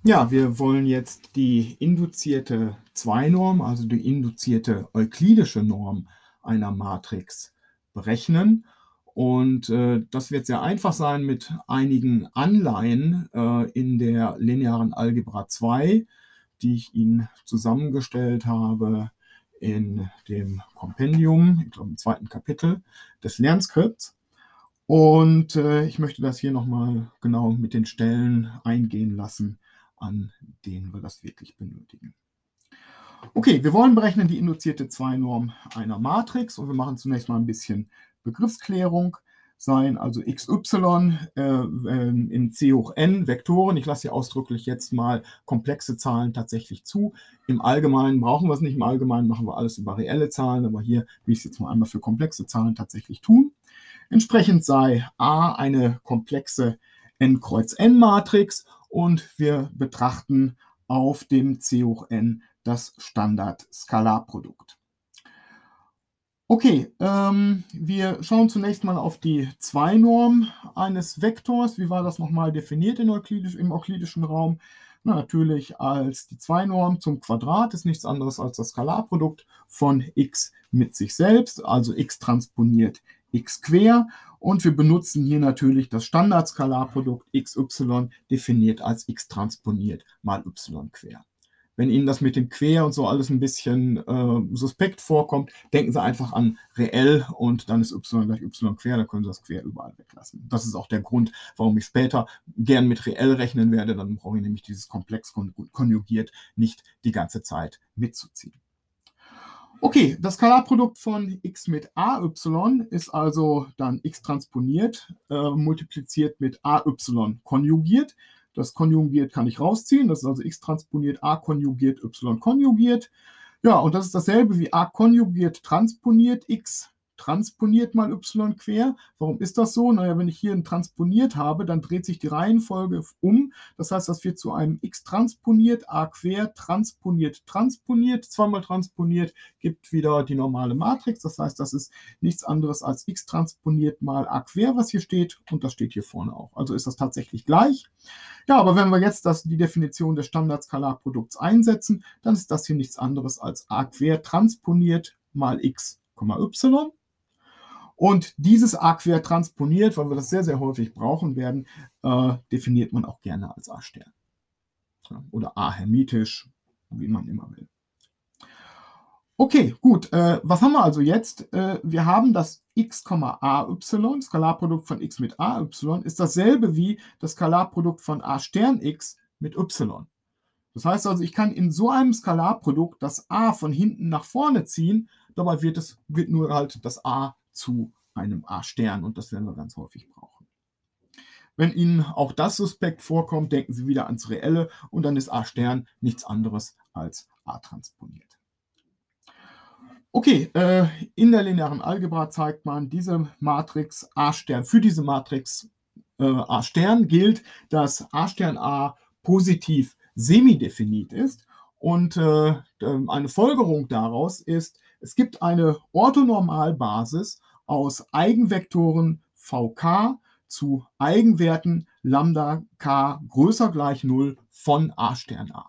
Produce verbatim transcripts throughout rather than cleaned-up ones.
Ja, wir wollen jetzt die induzierte Zwei-Norm, also die induzierte euklidische Norm einer Matrix berechnen. Und äh, das wird sehr einfach sein mit einigen Anleihen äh, in der linearen Algebra zwei, die ich Ihnen zusammengestellt habe in dem Kompendium, ich glaube im zweiten Kapitel des Lernskripts. Und äh, ich möchte das hier nochmal genau mit den Stellen eingehen lassen, an denen wir das wirklich benötigen. Okay, wir wollen berechnen die induzierte Zwei-Norm einer Matrix und wir machen zunächst mal ein bisschen Begriffsklärung. Seien also xy äh, in C hoch n Vektoren. Ich lasse hier ausdrücklich jetzt mal komplexe Zahlen tatsächlich zu. Im Allgemeinen brauchen wir es nicht. Im Allgemeinen machen wir alles über reelle Zahlen, aber hier will ich es jetzt mal einmal für komplexe Zahlen tatsächlich tun. Entsprechend sei A eine komplexe n Kreuz n-Matrix und wir betrachten auf dem C hoch n das Standard-Skalarprodukt. Okay, ähm, wir schauen zunächst mal auf die Zwei-Norm eines Vektors. Wie war das nochmal definiert in Euklidisch, im euklidischen Raum? Na, natürlich als die Zwei-Norm zum Quadrat ist nichts anderes als das Skalarprodukt von x mit sich selbst, also x transponiert x quer. Und wir benutzen hier natürlich das Standardskalarprodukt xy, definiert als x transponiert mal y quer. Wenn Ihnen das mit dem Quer und so alles ein bisschen äh, suspekt vorkommt, denken Sie einfach an reell und dann ist y gleich y quer, dann können Sie das quer überall weglassen. Das ist auch der Grund, warum ich später gern mit reell rechnen werde. Dann brauche ich nämlich dieses Komplex konjugiert nicht die ganze Zeit mitzuziehen. Okay, das Skalarprodukt von x mit ay ist also dann x transponiert, äh, multipliziert mit ay konjugiert. Das konjugiert kann ich rausziehen. Das ist also x transponiert, a konjugiert, y konjugiert. Ja, und das ist dasselbe wie a konjugiert transponiert, x transponiert mal y quer. Warum ist das so? Naja, wenn ich hier ein transponiert habe, dann dreht sich die Reihenfolge um. Das heißt, das wird zu einem x transponiert, a quer, transponiert, transponiert. Zweimal transponiert gibt wieder die normale Matrix. Das heißt, das ist nichts anderes als x transponiert mal a quer, was hier steht. Und das steht hier vorne auch. Also ist das tatsächlich gleich. Ja, aber wenn wir jetzt das, die Definition des Standardskalarprodukts einsetzen, dann ist das hier nichts anderes als a quer transponiert mal x, y. Und dieses a quer transponiert, weil wir das sehr, sehr häufig brauchen werden, äh, definiert man auch gerne als a-Stern. Ja, oder a-hermitisch, wie man immer will. Okay, gut. Äh, was haben wir also jetzt? Äh, wir haben das x, ay, Skalarprodukt von x mit ay, ist dasselbe wie das Skalarprodukt von a Stern x mit y. Das heißt also, ich kann in so einem Skalarprodukt das a von hinten nach vorne ziehen, dabei wird, es, wird nur halt das a zu einem a-Stern und das werden wir ganz häufig brauchen. Wenn Ihnen auch das suspekt vorkommt, denken Sie wieder ans Reelle und dann ist a-Stern nichts anderes als a transponiert. Okay, äh, in der linearen Algebra zeigt man diese Matrix a-Stern. Für diese Matrix äh, a-Stern gilt, dass a-Stern a positiv semidefinit ist. Und äh, eine Folgerung daraus ist, es gibt eine Orthonormalbasis aus Eigenvektoren vk zu Eigenwerten Lambda k größer gleich null von a-Stern a.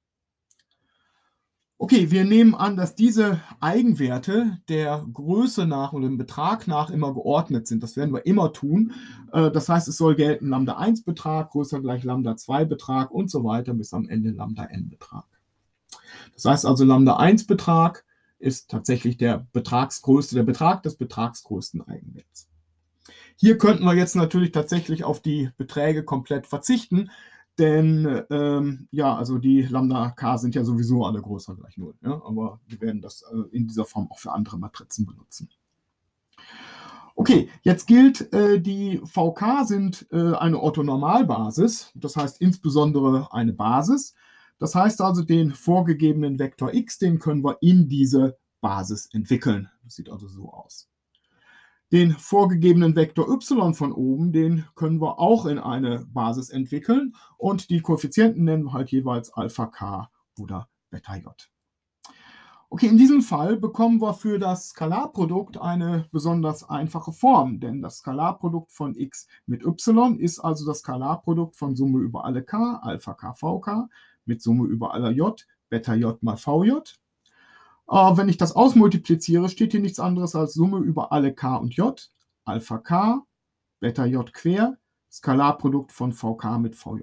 Okay, wir nehmen an, dass diese Eigenwerte der Größe nach oder dem Betrag nach immer geordnet sind. Das werden wir immer tun. Das heißt, es soll gelten Lambda eins Betrag größer gleich Lambda zwei Betrag und so weiter bis am Ende Lambda n Betrag. Das heißt also, Lambda eins Betrag ist tatsächlich der betragsgrößte, der Betrag des betragsgrößten Eigenwerts. Hier könnten wir jetzt natürlich tatsächlich auf die Beträge komplett verzichten. Denn ähm, ja, also die Lambda k sind ja sowieso alle größer gleich null. Ja? Aber wir werden das äh, in dieser Form auch für andere Matrizen benutzen. Okay, jetzt gilt, äh, die vk sind äh, eine Orthonormalbasis, das heißt insbesondere eine Basis. Das heißt also, den vorgegebenen Vektor x, den können wir in diese Basis entwickeln. Das sieht also so aus. Den vorgegebenen Vektor y von oben, den können wir auch in eine Basis entwickeln und die Koeffizienten nennen wir halt jeweils Alpha k oder Beta j. Okay, in diesem Fall bekommen wir für das Skalarprodukt eine besonders einfache Form, denn das Skalarprodukt von x mit y ist also das Skalarprodukt von Summe über alle k, Alpha k, V k, mit Summe über aller j, Beta j mal Vj. Äh, wenn ich das ausmultipliziere, steht hier nichts anderes als Summe über alle k und j, Alpha k, Beta j quer, Skalarprodukt von Vk mit Vj.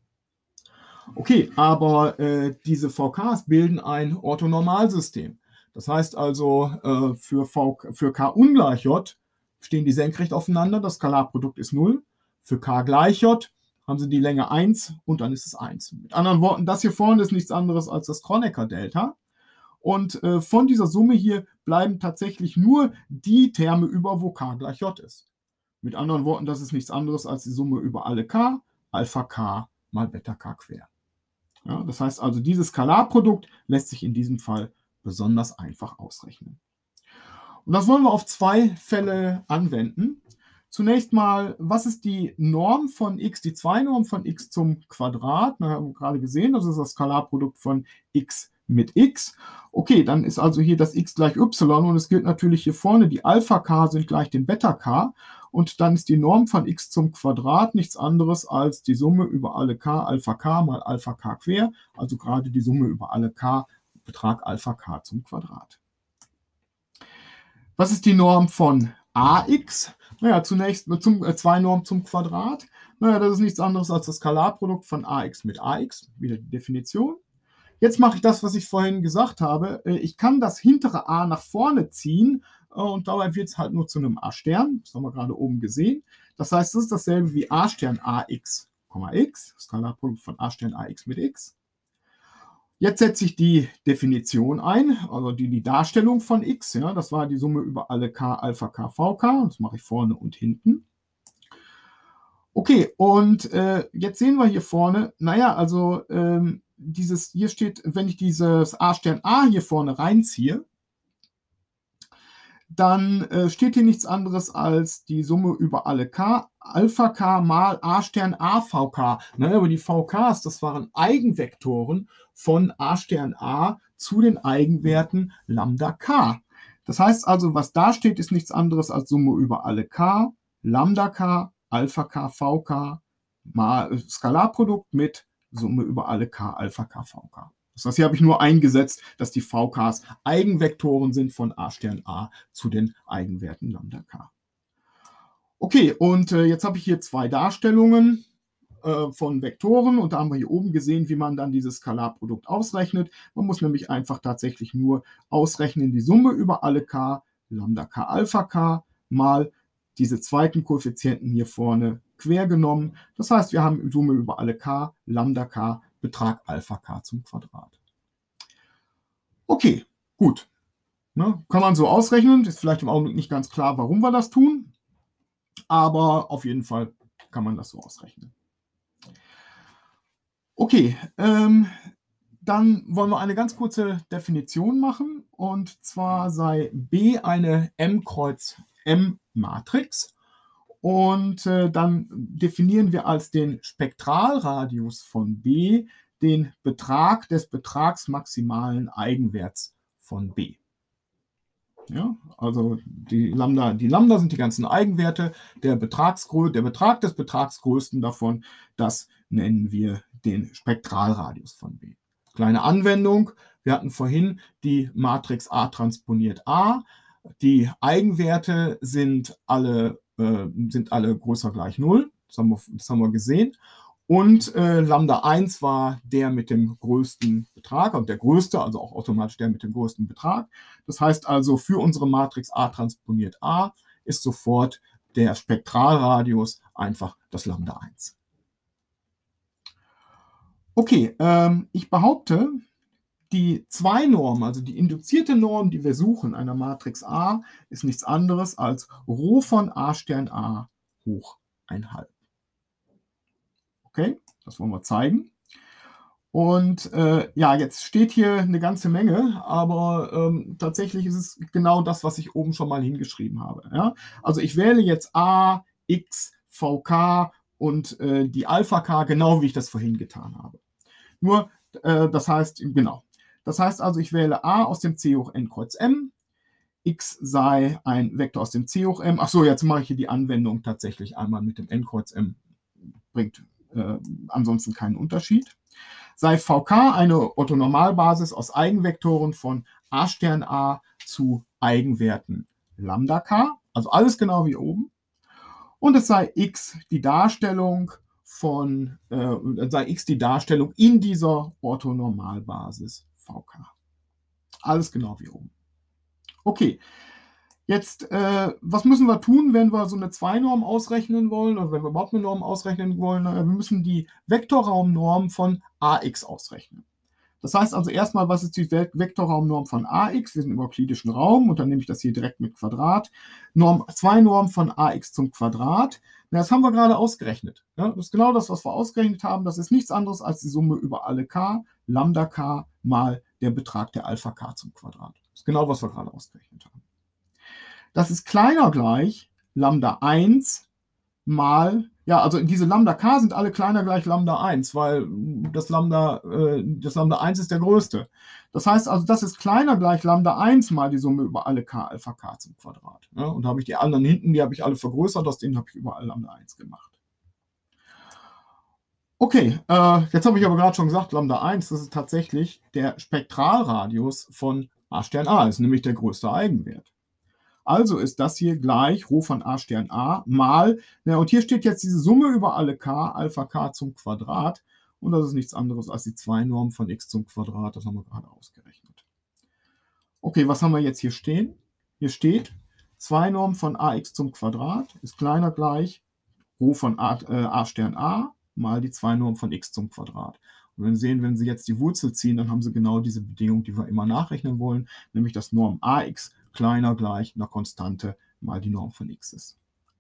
Okay, aber äh, diese V Ks bilden ein Orthonormalsystem. Das heißt also, äh, für, v, für K ungleich J stehen die senkrecht aufeinander, das Skalarprodukt ist null. Für K gleich J haben sie die Länge eins und dann ist es eins. Mit anderen Worten, das hier vorne ist nichts anderes als das Kronecker-Delta. Und äh, von dieser Summe hier bleiben tatsächlich nur die Terme über, wo K gleich J ist. Mit anderen Worten, das ist nichts anderes als die Summe über alle K, Alpha K mal Beta K quer. Ja, das heißt also, dieses Skalarprodukt lässt sich in diesem Fall besonders einfach ausrechnen. Und das wollen wir auf zwei Fälle anwenden. Zunächst mal, was ist die Norm von x, die Zweinorm von x zum Quadrat? Wir haben gerade gesehen, das ist das Skalarprodukt von x mit x. Okay, dann ist also hier das x gleich y und es gilt natürlich hier vorne, die Alpha k sind gleich dem Beta k. Und dann ist die Norm von x zum Quadrat nichts anderes als die Summe über alle k, Alpha k mal Alpha k quer, also gerade die Summe über alle k, Betrag Alpha k zum Quadrat. Was ist die Norm von ax? Naja, zunächst zum, äh, zwei Norm zum Quadrat. Naja, das ist nichts anderes als das Skalarprodukt von ax mit ax, wieder die Definition. Jetzt mache ich das, was ich vorhin gesagt habe. Ich kann das hintere a nach vorne ziehen und dabei wird es halt nur zu einem a-Stern. Das haben wir gerade oben gesehen. Das heißt, das ist dasselbe wie a-Stern ax, x, Skalarprodukt von a-Stern ax mit x. Jetzt setze ich die Definition ein, also die, die Darstellung von x. Ja, das war die Summe über alle k, Alpha k, V k. Das mache ich vorne und hinten. Okay, und äh, jetzt sehen wir hier vorne, naja, also ähm, dieses, hier steht, wenn ich dieses a-Stern a hier vorne reinziehe, dann äh, steht hier nichts anderes als die Summe über alle k, Alpha k mal a-Stern a V k. Naja, aber die V Ks, das waren Eigenvektoren von a-Stern a zu den Eigenwerten Lambda k. Das heißt also, was da steht, ist nichts anderes als Summe über alle k, Lambda k, Alpha k, V k, mal Skalarprodukt mit Summe über alle k, Alpha k, V k. Das heißt, hier habe ich nur eingesetzt, dass die V Ks Eigenvektoren sind von a-Stern a zu den Eigenwerten Lambda k. Okay, und äh, jetzt habe ich hier zwei Darstellungen äh, von Vektoren und da haben wir hier oben gesehen, wie man dann dieses Skalarprodukt ausrechnet. Man muss nämlich einfach tatsächlich nur ausrechnen die Summe über alle k, Lambda k, Alpha k mal diese zweiten Koeffizienten hier vorne quer genommen. Das heißt, wir haben Summe über alle k, Lambda k, Betrag Alpha k zum Quadrat. Okay, gut. Ne, kann man so ausrechnen. Ist vielleicht im Augenblick nicht ganz klar, warum wir das tun. Aber auf jeden Fall kann man das so ausrechnen. Okay, ähm, dann wollen wir eine ganz kurze Definition machen. Und zwar sei B eine M kreuz M-Matrix. Und äh, dann definieren wir als den Spektralradius von B den Betrag des betragsmaximalen Eigenwerts von B. Ja, also die Lambda, die Lambda sind die ganzen Eigenwerte, der, Betragsgrö der Betrag des Betragsgrößten davon, das nennen wir den Spektralradius von B. Kleine Anwendung, wir hatten vorhin die Matrix A transponiert A, die Eigenwerte sind alle, äh, sind alle größer gleich null, das haben wir, das haben wir gesehen. Und äh, Lambda eins war der mit dem größten Betrag und der größte, also auch automatisch der mit dem größten Betrag. Das heißt also, für unsere Matrix A transponiert A ist sofort der Spektralradius einfach das Lambda eins. Okay, ähm, ich behaupte, die Zwei-Norm, also die induzierte Norm, die wir suchen, einer Matrix A, ist nichts anderes als Rho von a-Stern a hoch ein halb. Okay, das wollen wir zeigen. Und äh, ja, jetzt steht hier eine ganze Menge, aber ähm, tatsächlich ist es genau das, was ich oben schon mal hingeschrieben habe. Ja? Also ich wähle jetzt A, X, V K und äh, die Alpha K, genau wie ich das vorhin getan habe. Nur, äh, das heißt, genau. Das heißt also, ich wähle a aus dem C hoch n Kreuz m, x sei ein Vektor aus dem C hoch m. Achso, jetzt mache ich hier die Anwendung tatsächlich einmal mit dem n Kreuz m. Bringt äh, ansonsten keinen Unterschied. Sei Vk eine Orthonormalbasis aus Eigenvektoren von a Stern a zu Eigenwerten Lambda k, also alles genau wie oben. Und es sei x die Darstellung von, äh, sei x die Darstellung in dieser Orthonormalbasis Vk. Alles genau wie oben. Okay, jetzt, äh, was müssen wir tun, wenn wir so eine zwei-Norm ausrechnen wollen, oder wenn wir überhaupt eine Norm ausrechnen wollen? Wir müssen die Vektorraumnorm von Ax ausrechnen. Das heißt also erstmal, was ist die Vektorraumnorm von Ax? Wir sind im euklidischen Raum und dann nehme ich das hier direkt mit Quadrat. Norm, zwei Norm von Ax zum Quadrat. Na, das haben wir gerade ausgerechnet. Ja, das ist genau das, was wir ausgerechnet haben. Das ist nichts anderes als die Summe über alle k, Lambda k, mal der Betrag der Alpha k zum Quadrat. Das ist genau, was wir gerade ausgerechnet haben. Das ist kleiner gleich Lambda eins mal, ja, also diese Lambda k sind alle kleiner gleich Lambda eins, weil das Lambda, äh, das Lambda eins ist der größte. Das heißt also, das ist kleiner gleich Lambda eins mal die Summe über alle k Alpha k zum Quadrat. Ja, und da habe ich die anderen hinten, die habe ich alle vergrößert, aus denen habe ich überall Lambda eins gemacht. Okay, äh, jetzt habe ich aber gerade schon gesagt, Lambda eins, das ist tatsächlich der Spektralradius von a Stern a, ist nämlich der größte Eigenwert. Also ist das hier gleich Rho von a Stern a mal, ja, und hier steht jetzt diese Summe über alle k, Alpha k zum Quadrat, und das ist nichts anderes als die zwei Norm von x zum Quadrat, das haben wir gerade ausgerechnet. Okay, was haben wir jetzt hier stehen? Hier steht, zwei Norm von ax zum Quadrat ist kleiner gleich Rho von a, äh, a Stern a mal die zwei Norm von x zum Quadrat. Und wenn Sie sehen, wenn Sie jetzt die Wurzel ziehen, dann haben Sie genau diese Bedingung, die wir immer nachrechnen wollen, nämlich dass Norm ax kleiner gleich einer Konstante mal die Norm von x ist.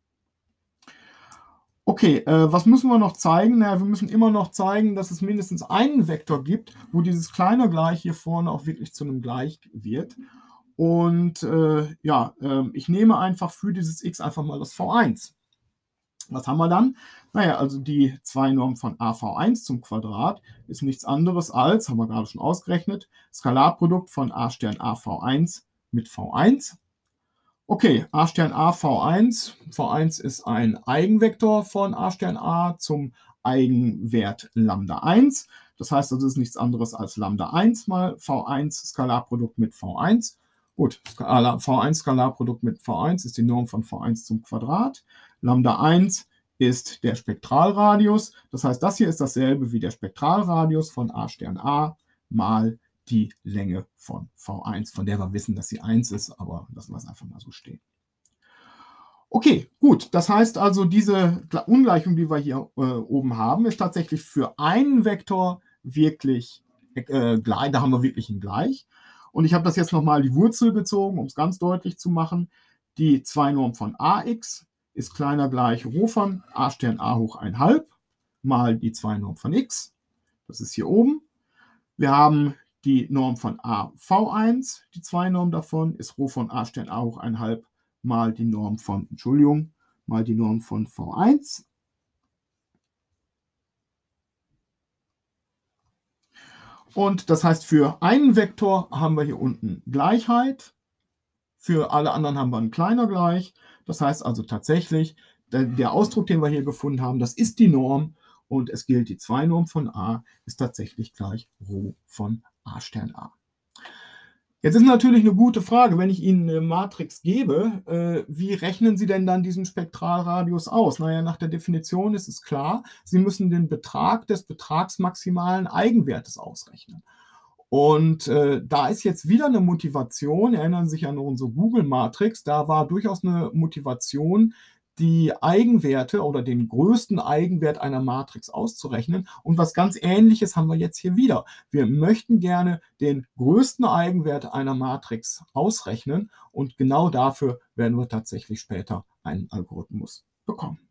Okay, äh, was müssen wir noch zeigen? Naja, wir müssen immer noch zeigen, dass es mindestens einen Vektor gibt, wo dieses kleiner gleich hier vorne auch wirklich zu einem Gleich wird. Und äh, ja, äh, ich nehme einfach für dieses x einfach mal das V eins. Was haben wir dann? Naja, also die zwei Norm von a V eins zum Quadrat ist nichts anderes als, haben wir gerade schon ausgerechnet, Skalarprodukt von a Stern a V eins mit V eins. Okay, a Stern a V eins. V eins ist ein Eigenvektor von a Stern a zum Eigenwert Lambda eins. Das heißt, das ist nichts anderes als Lambda eins mal V eins Skalarprodukt mit V eins. Gut, V eins Skalarprodukt mit V eins ist die Norm von V eins zum Quadrat. Lambda eins ist der Spektralradius. Das heißt, das hier ist dasselbe wie der Spektralradius von a Stern a mal die Länge von V eins, von der wir wissen, dass sie eins ist, aber lassen wir es einfach mal so stehen. Okay, gut. Das heißt also, diese Ungleichung, die wir hier äh, oben haben, ist tatsächlich für einen Vektor wirklich äh, gleich. Da haben wir wirklich ein Gleich. Und ich habe das jetzt nochmal die Wurzel gezogen, um es ganz deutlich zu machen. Die zwei Norm von ax ist kleiner gleich Rho von a Stern a hoch eins halb mal die zwei Norm von x. Das ist hier oben. Wir haben die Norm von a V eins, die zwei Norm davon, ist Rho von a Stern a hoch eins halb mal die Norm von, Entschuldigung, mal die Norm von V eins. Und das heißt, für einen Vektor haben wir hier unten Gleichheit, für alle anderen haben wir einen kleiner Gleich. Das heißt also tatsächlich, der, der Ausdruck, den wir hier gefunden haben, das ist die Norm und es gilt, die zwei Norm von a ist tatsächlich gleich Rho von a Stern a. Jetzt ist natürlich eine gute Frage, wenn ich Ihnen eine Matrix gebe, äh, wie rechnen Sie denn dann diesen Spektralradius aus? Naja, nach der Definition ist es klar, Sie müssen den Betrag des betragsmaximalen Eigenwertes ausrechnen. Und äh, da ist jetzt wieder eine Motivation, erinnern Sie sich an unsere Google-Matrix, da war durchaus eine Motivation, die Eigenwerte oder den größten Eigenwert einer Matrix auszurechnen. Und was ganz Ähnliches haben wir jetzt hier wieder. Wir möchten gerne den größten Eigenwert einer Matrix ausrechnen und genau dafür werden wir tatsächlich später einen Algorithmus bekommen.